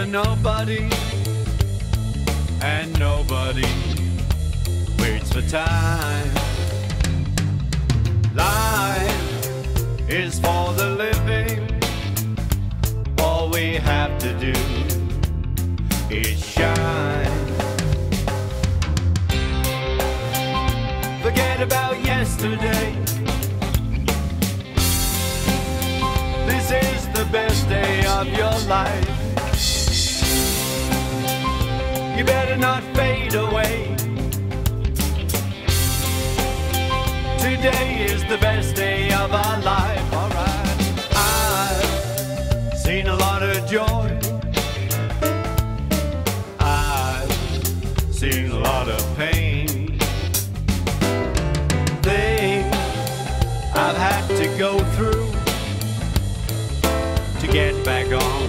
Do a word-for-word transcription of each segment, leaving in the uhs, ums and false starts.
nobody, and nobody waits for time. Life is for the living. All we have to do is shine. Forget about yesterday. This is the best day of your life. You better not fade away. Today is the best day of our life. Alright. I've seen a lot of joy. I've seen a lot of pain. Things I've had to go through to get back on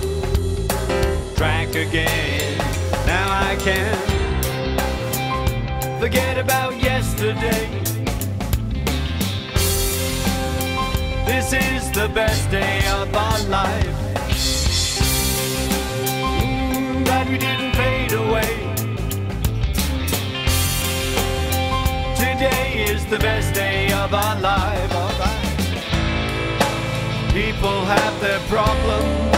track again. Now I can forget about yesterday. This is the best day of our life. Mm, glad we didn't fade away. Today is the best day of our life. All right. People have their problems.